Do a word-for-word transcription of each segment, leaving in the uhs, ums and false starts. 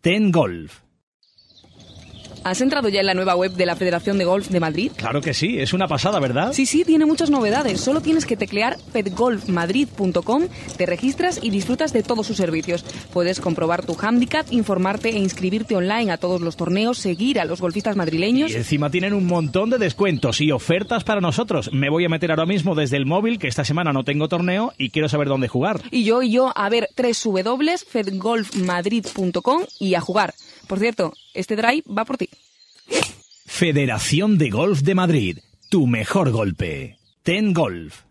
Ten Golf. ¿Has entrado ya en la nueva web de la Federación de Golf de Madrid? Claro que sí, es una pasada, ¿verdad? Sí, sí, tiene muchas novedades. Solo tienes que teclear fed golf madrid punto com, te registras y disfrutas de todos sus servicios. Puedes comprobar tu handicap, informarte e inscribirte online a todos los torneos, seguir a los golfistas madrileños. Y encima tienen un montón de descuentos y ofertas para nosotros. Me voy a meter ahora mismo desde el móvil, que esta semana no tengo torneo y quiero saber dónde jugar. Y yo, y yo, a ver, doble u doble u doble u punto fed golf madrid punto com y a jugar. Por cierto, este drive va por ti. Federación de Golf de Madrid. Tu mejor golpe. Ten Golf.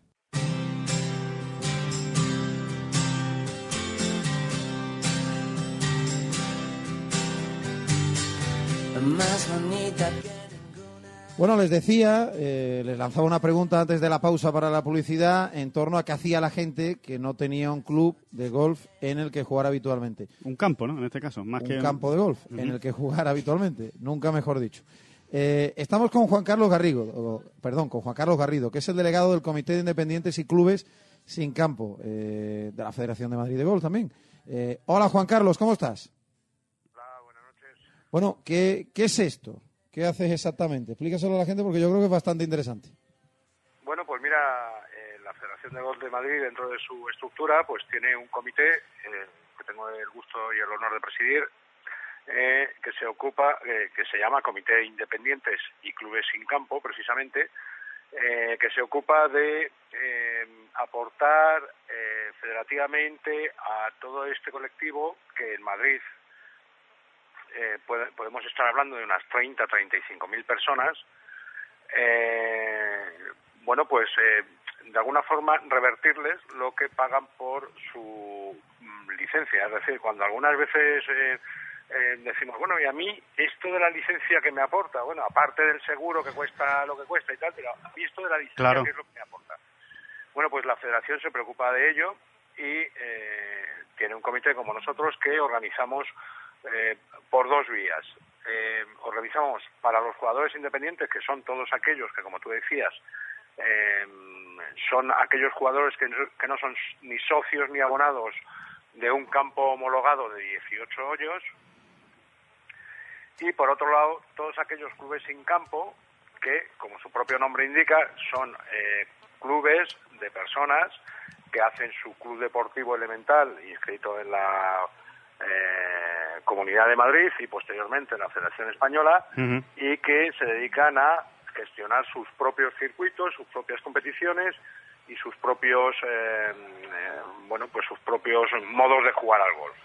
Bueno, les decía, eh, les lanzaba una pregunta antes de la pausa para la publicidad en torno a qué hacía la gente que no tenía un club de golf en el que jugar habitualmente. Un campo, ¿no? En este caso, más un que un campo de golf uh-huh. en el que jugar habitualmente, nunca mejor dicho. Eh, estamos con Juan Carlos Garrido, o, perdón, con Juan Carlos Garrido, que es el delegado del Comité de Independientes y Clubes Sin Campo, eh, de la Federación de Madrid de Golf también. Eh, hola, Juan Carlos, ¿cómo estás? Hola, buenas noches. Bueno, ¿qué, qué es esto? ¿Qué haces exactamente? Explícaselo a la gente porque yo creo que es bastante interesante. Bueno, pues mira, eh, la Federación de Golf de Madrid, dentro de su estructura, pues tiene un comité eh, que tengo el gusto y el honor de presidir, eh, que se ocupa, eh, que se llama Comité de Independientes y Clubes Sin Campo, precisamente, eh, que se ocupa de eh, aportar eh, federativamente a todo este colectivo que en Madrid Eh, puede, podemos estar hablando de unas treinta, treinta y cinco mil personas, eh, bueno, pues eh, de alguna forma revertirles lo que pagan por su mm, licencia. Es decir, cuando algunas veces eh, eh, decimos, bueno, y a mí esto de la licencia que me aporta, bueno, aparte del seguro que cuesta lo que cuesta y tal, pero a mí esto de la licencia, claro. ¿qué es lo que me aporta? Bueno, pues la Federación se preocupa de ello y eh, tiene un comité como nosotros que organizamos Eh, por dos vías. Eh, organizamos para los jugadores independientes, que son todos aquellos que, como tú decías, eh, son aquellos jugadores que, que no son ni socios ni abonados de un campo homologado de dieciocho hoyos, y por otro lado todos aquellos clubes sin campo que, como su propio nombre indica, son eh, clubes de personas que hacen su club deportivo elemental inscrito en la Eh, Comunidad de Madrid y posteriormente en la Federación Española, uh-huh. y que se dedican a gestionar sus propios circuitos, sus propias competiciones y sus propios eh, eh, bueno pues sus propios modos de jugar al golf.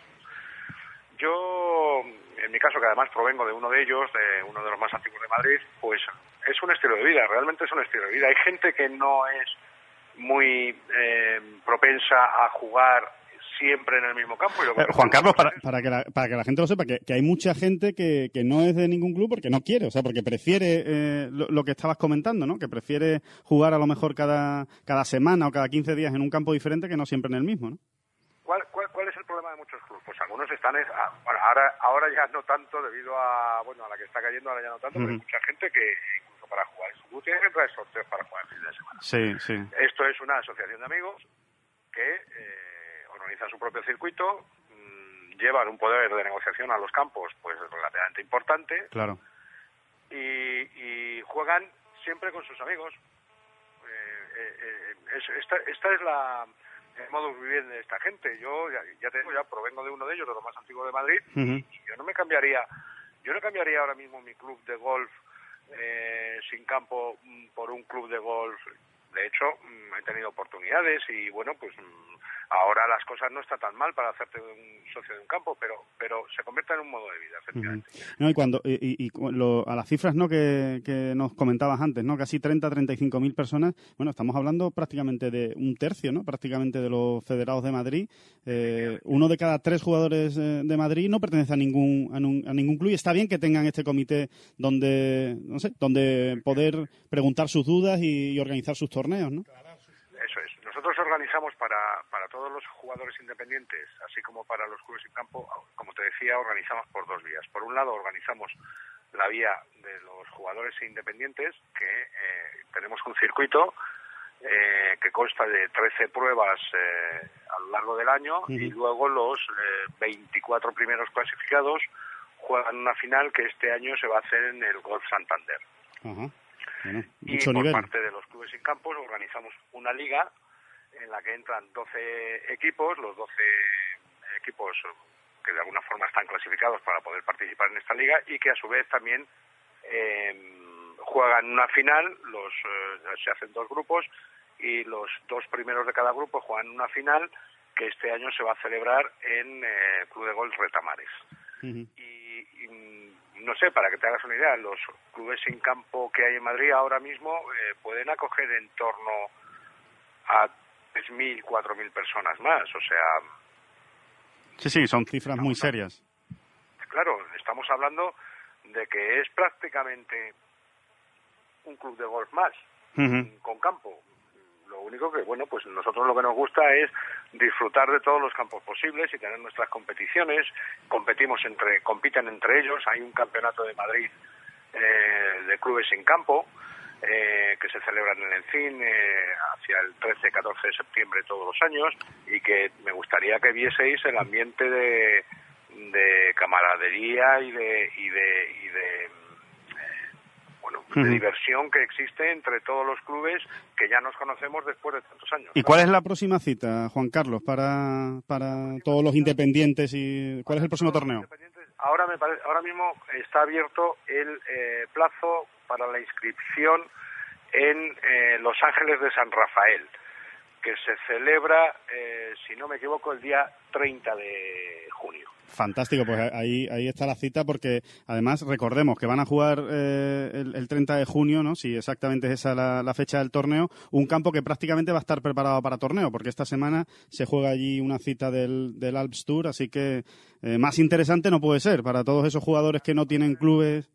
Yo, en mi caso, que además provengo de uno de ellos, de uno de los más antiguos de Madrid, pues es un estilo de vida, realmente es un estilo de vida. Hay gente que no es muy eh, propensa a jugar siempre en el mismo campo. Y lo eh, Juan Carlos, para, para, que la, para que la gente lo sepa, que, que hay mucha gente que, que no es de ningún club porque no quiere, o sea, porque prefiere eh, lo, lo que estabas comentando, ¿no? Que prefiere jugar a lo mejor cada, cada semana o cada quince días en un campo diferente que no siempre en el mismo, ¿no? ¿Cuál, cuál, cuál es el problema de muchos clubes? Pues algunos están, es, ah, bueno, ahora, ahora ya no tanto debido a, bueno, a la que está cayendo, ahora ya no tanto, uh-huh. pero hay mucha gente que incluso para jugar en su club tiene que traer sorteos para jugar el fin de semana. Sí, sí. Esto es una asociación de amigos que eh, organizan su propio circuito, mmm, llevan un poder de negociación a los campos pues relativamente importante, claro, y, y juegan siempre con sus amigos. Eh, eh, eh, es, esta, esta es la el modus vivendi de esta gente. Yo ya, ya te digo, ya provengo de uno de ellos, de los más antiguos de Madrid, uh-huh. y, y yo no me cambiaría, yo no cambiaría ahora mismo mi club de golf eh, sin campo por un club de golf. De hecho, he tenido oportunidades y, bueno, pues ahora las cosas no están tan mal para hacerte un socio de un campo, pero pero se convierte en un modo de vida, efectivamente. Uh-huh. No, y cuando y, y, y lo, a las cifras, ¿no?, que, que nos comentabas antes, ¿no?, casi treinta, treinta y cinco mil personas, bueno, estamos hablando prácticamente de un tercio, ¿no?, prácticamente de los federados de Madrid. Eh, uno de cada tres jugadores de Madrid no pertenece a ningún a, un, a ningún club, y está bien que tengan este comité donde, no sé, donde poder preguntar sus dudas y, y organizar sus torneos, ¿no? Eso es. Nosotros organizamos para, para todos los jugadores independientes, así como para los clubes sin campo, como te decía, organizamos por dos vías. Por un lado, organizamos la vía de los jugadores independientes, que eh, tenemos un circuito eh, que consta de trece pruebas eh, a lo largo del año, uh-huh. y luego los eh, veinticuatro primeros clasificados juegan una final que este año se va a hacer en el Golf Santander. Uh-huh. Bueno, y por nivel. Parte de los clubes sin campos organizamos una liga en la que entran doce equipos, los doce equipos que de alguna forma están clasificados para poder participar en esta liga y que a su vez también eh, juegan una final, los eh, se hacen dos grupos y los dos primeros de cada grupo juegan una final que este año se va a celebrar en eh, Club de Golf Retamares. Uh-huh. Y, y no sé, para que te hagas una idea, los clubes sin campo que hay en Madrid ahora mismo eh, pueden acoger en torno a tres mil, cuatro mil personas más, o sea... Sí, sí, son cifras muy serias. Claro, estamos hablando de que es prácticamente un club de golf más, uh-huh. con campo. Lo único que, bueno, pues nosotros lo que nos gusta es disfrutar de todos los campos posibles y tener nuestras competiciones. Competimos entre, compiten entre ellos. Hay un campeonato de Madrid eh, de clubes sin campo eh, que se celebran en el C I N eh, hacia el trece catorce de septiembre todos los años y que me gustaría que vieseis el ambiente de, de camaradería y de y de, y de bueno, de uh-huh. diversión que existe entre todos los clubes que ya nos conocemos después de tantos años. ¿Y cuál es la próxima cita, Juan Carlos, para para todos los independientes y cuál es el próximo torneo? Ahora me parece, ahora mismo está abierto el eh, plazo para la inscripción en eh, Los Ángeles de San Rafael, que se celebra, eh, si no me equivoco, el día treinta de junio. Fantástico, pues ahí ahí está la cita, porque además recordemos que van a jugar eh, el, el treinta de junio, ¿no? Si exactamente es esa la, la fecha del torneo, un campo que prácticamente va a estar preparado para torneo, porque esta semana se juega allí una cita del, del Alps Tour, así que eh, más interesante no puede ser para todos esos jugadores que no tienen clubes.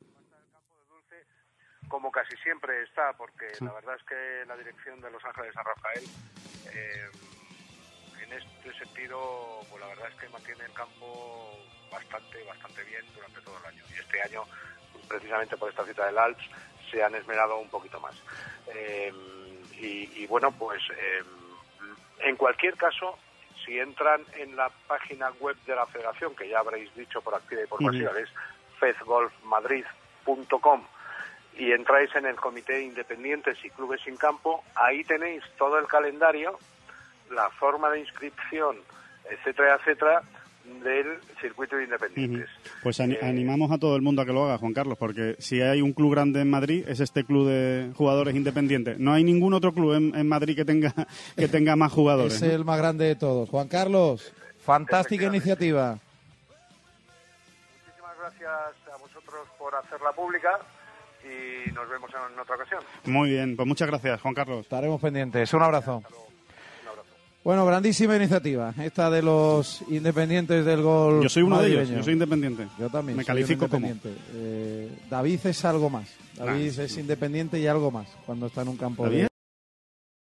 Como casi siempre está, porque sí. La verdad es que la dirección de Los Ángeles de San Rafael eh, en este sentido, pues la verdad es que mantiene el campo bastante bastante bien durante todo el año. Y este año, precisamente por esta cita del Alps, se han esmerado un poquito más. Eh, y, y bueno, pues eh, en cualquier caso, si entran en la página web de la Federación, que ya habréis dicho por activa y por pasiva, uh-huh. es fed golf madrid punto com, y entráis en el Comité de Independientes y Clubes sin Campo, ahí tenéis todo el calendario, la forma de inscripción, etcétera, etcétera, del circuito de Independientes. Uh-huh. Pues an- eh, animamos a todo el mundo a que lo haga, Juan Carlos, porque si hay un club grande en Madrid, es este club de jugadores independientes. No hay ningún otro club en, en Madrid que tenga que tenga más jugadores. Es ¿no? el más grande de todos. Juan Carlos, fantástica iniciativa. Muchísimas gracias a vosotros por hacerla pública. Y nos vemos en otra ocasión. Muy bien, pues muchas gracias, Juan Carlos. Estaremos pendientes. Un abrazo. Un abrazo. Bueno, grandísima iniciativa, esta de los independientes del golf. Yo soy uno madrileño. de ellos, yo soy independiente. Yo también. Me califico como. Eh, David es algo más. David nah, es independiente y algo más cuando está en un campo de...